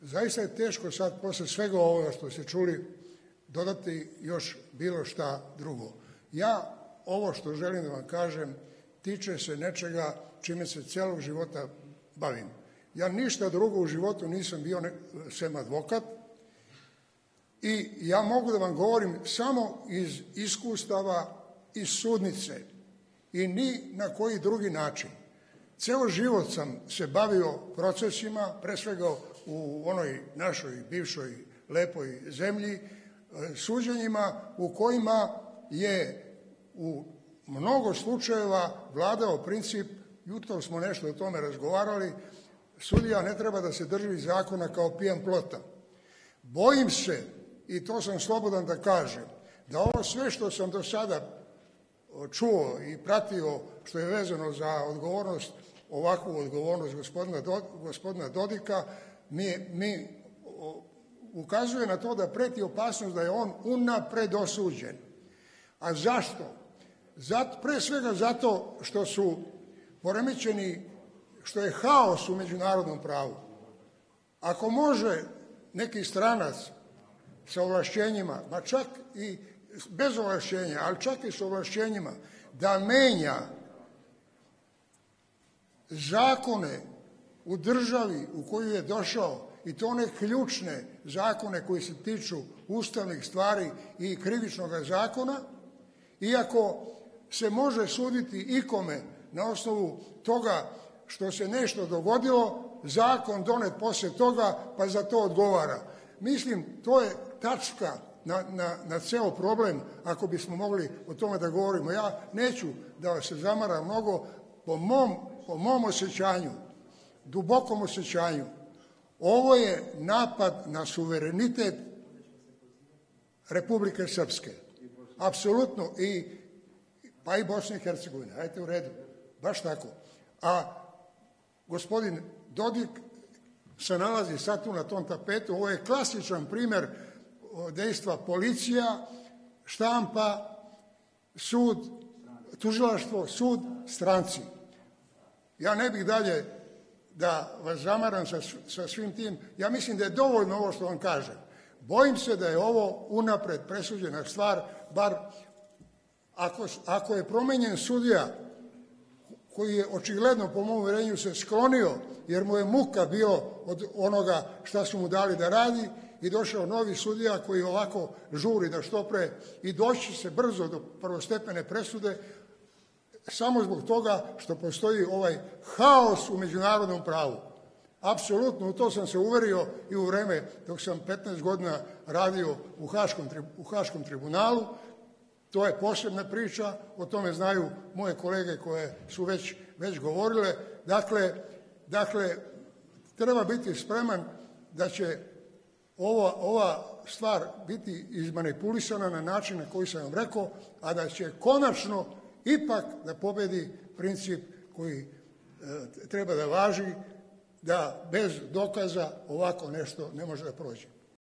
zaista je teško sad posle svega ovoga što ste čuli dodati još bilo šta drugo. Ja ovo što želim da vam kažem tiče se nečega čime se celog života bavim. Ja ništa drugo u životu nisam bio sem advokat i ja mogu da vam govorim samo iz iskustava iz sudnice i ni na koji drugi način. Ceo život sam se bavio procesima, pre svega u onoj našoj bivšoj lepoj zemlji, suđenjima u kojima je u mnogo slučajeva vladao princip, jutro smo nešto o tome razgovarali, sudija ne treba da se drži zakona kao pijan plota. Bojim se, i to sam slobodan da kažem, da ovo sve što sam do sada čuo i pratio što je vezano za odgovornost, ovakvu odgovornost gospodina Dodika, mi ukazuje na to da preti opasnost da je on unapred osuđen. A zašto? Pre svega zato što su poremećeni, što je haos u međunarodnom pravu. Ako može neki stranac sa ovlašćenjima, ma čak i bez ovlašćenja, ali čak i sa ovlašćenjima, da menja zakone u državi u koju je došao, i to one ključne zakone koji se tiču ustavnih stvari i krivičnog zakona, iako se može suditi ikome na osnovu toga što se nešto dogodilo, zakon donet posle toga, pa za to odgovara. Mislim, to je tačka na ceo problem, ako bismo mogli o tome da govorimo. Ja neću da se zamaram mnogo, po mom osjećanju, dubokom osjećanju, ovo je napad na suverenitet Republike Srpske. Apsolutno, pa i Bosne i Hercegovine. Ajte u redu, baš tako. A gospodin Dodik se nalazi sad tu na tom tapetu. Ovo je klasičan primer dejstva policija, štampa, sud, tužilaštvo, sud, stranci. Ja ne bih dalje da vas zamaram sa svim tim. Ja mislim da je dovoljno ovo što vam kažem. Bojim se da je ovo unapred presuđena stvar, bar ako je promenjen sudija koji je očigledno po mom uverenju se sklonio, jer mu je muka bio od onoga šta su mu dali da radi, i došao novi sudija koji ovako žuri da što pre i doći se brzo do prvostepene presude, samo zbog toga što postoji ovaj haos u međunarodnom pravu. Apsolutno, u to sam se uverio i u vreme dok sam 15 godina radio u Haškom tribunalu. To je posebna priča, o tome znaju moje kolege koje su već govorile. Dakle, treba biti spreman da će ova stvar biti izmanipulisana na način na koji sam vam rekao, a da će konačno ipak da pobedi princip koji treba da važi, da bez dokaza ovako nešto ne može da prođe.